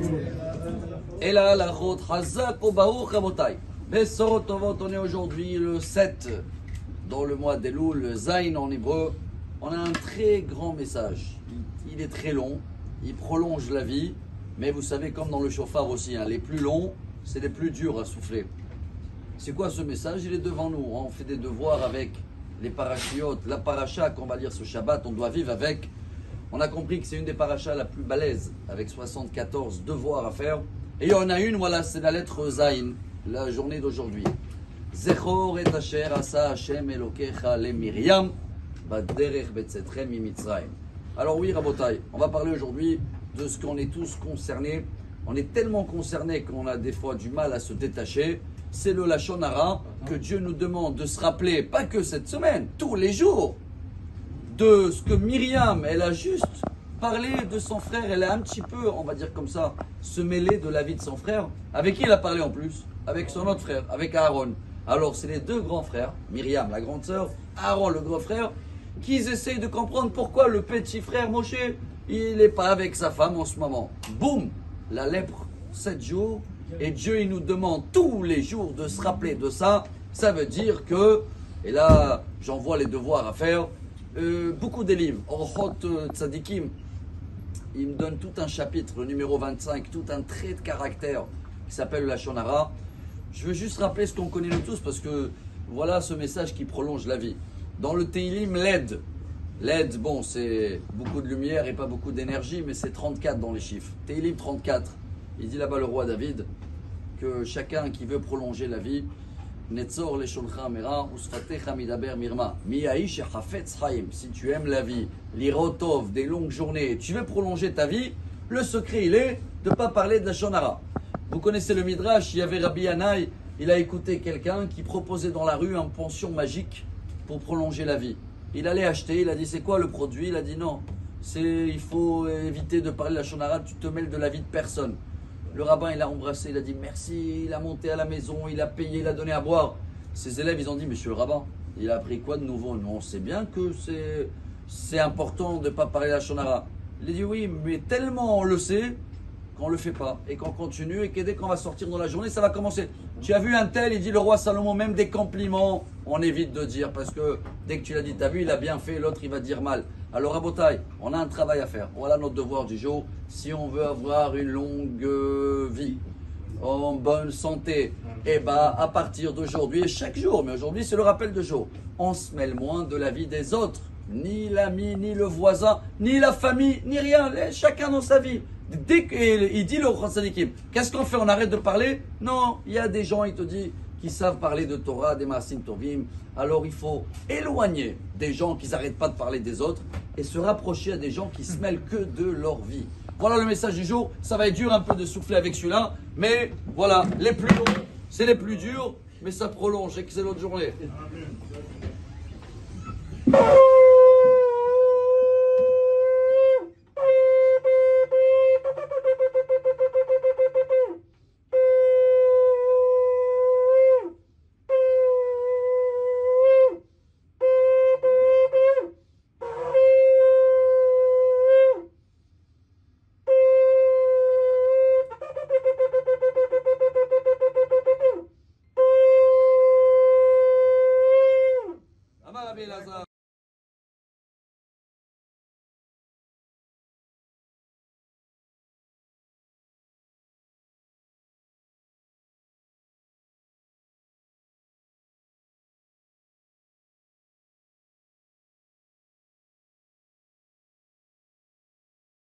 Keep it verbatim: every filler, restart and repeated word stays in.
Et là, la route Hazak ou Baruch Rabotai. Besorot Tovot, on est aujourd'hui le sept, dans le mois d'Elul, le Zain en hébreu. On a un très grand message. Il, il est très long, il prolonge la vie, mais vous savez, comme dans le chauffard aussi, hein, les plus longs, c'est les plus durs à souffler. C'est quoi ce message? Il est devant nous. On fait des devoirs avec les parachiotes, la paracha qu'on va lire ce Shabbat, on doit vivre avec. On a compris que c'est une des parachas la plus balèze, avec soixante-quatorze devoirs à faire. Et il y en a une, voilà, c'est la lettre Zain, la journée d'aujourd'hui. Zechor et asher asa Hashem Elokecha le Miriam, baderech betzetrem mimitzrayim. Alors oui, Rabotai, on va parler aujourd'hui de ce qu'on est tous concernés. On est tellement concernés qu'on a des fois du mal à se détacher. C'est le Lachon Hara que Dieu nous demande de se rappeler, pas que cette semaine, tous les jours, de ce que Myriam, elle a juste parlé de son frère, elle a un petit peu, on va dire comme ça, se mêler de la vie de son frère. Avec qui il a parlé en plus? Avec son autre frère, avec Aaron. Alors c'est les deux grands frères, Myriam la grande sœur, Aaron le grand frère, qui essayent de comprendre pourquoi le petit frère Moshe, il n'est pas avec sa femme en ce moment. Boum, la lèpre, sept jours, et Dieu il nous demande tous les jours de se rappeler de ça. Ça veut dire que, et là j'envoie les devoirs à faire, euh, beaucoup des livres, Orchot Tzadikim, il me donne tout un chapitre, le numéro vingt-cinq, tout un trait de caractère qui s'appelle le Lachon Hara. Je veux juste rappeler ce qu'on connaît nous tous parce que voilà ce message qui prolonge la vie. Dans le Teilim, l'aide. L'aide, bon, c'est beaucoup de lumière et pas beaucoup d'énergie, mais c'est trente-quatre dans les chiffres. Teilim trente-quatre. Il dit là-bas le roi David que chacun qui veut prolonger la vie, Netzor leshoncha mera usfatecha midaber mirma. Miyaïsh hafetz chaim. Si tu aimes la vie, l'irotov, des longues journées, tu veux prolonger ta vie, le secret il est de ne pas parler de la Lachon Hara. Vous connaissez le Midrash, il y avait Rabbi Yanaï, il a écouté quelqu'un qui proposait dans la rue une pension magique pour prolonger la vie. Il allait acheter, il a dit c'est quoi le produit? Il a dit non, c'est, il faut éviter de parler de la Lachon Hara, tu te mêles de la vie de personne. Le rabbin il a embrassé, il a dit merci, il a monté à la maison, il a payé, il a donné à boire. Ses élèves ils ont dit monsieur le rabbin, il a appris quoi de nouveau? Non, on sait bien que c'est, c'est important de ne pas parler de la Lachon Hara. Il a dit oui, mais tellement on le sait qu'on ne le fait pas et qu'on continue et que dès qu'on va sortir dans la journée, ça va commencer. Tu as vu un tel, il dit le roi Salomon, même des compliments, on évite de dire parce que dès que tu l'as dit, tu as vu, il a bien fait, l'autre il va dire mal. Alors Rabotai, on a un travail à faire. Voilà notre devoir du jour. Si on veut avoir une longue vie, en bonne santé, et bah à partir d'aujourd'hui et chaque jour, mais aujourd'hui c'est le rappel de jour, on se mêle moins de la vie des autres. Ni l'ami, ni le voisin, ni la famille, ni rien, chacun dans sa vie. Dès qu'il dit le Tzadikim, qu'est-ce qu'on fait? On arrête de parler? Non, il y a des gens, il te dit, qui savent parler de Torah, des Maasim Tovim. Alors il faut éloigner des gens qui n'arrêtent pas de parler des autres et se rapprocher à des gens qui se mêlent que de leur vie. Voilà le message du jour. Ça va être dur un peu de souffler avec celui-là, mais voilà, les plus longs, c'est les plus durs, mais ça prolonge. Excellente journée.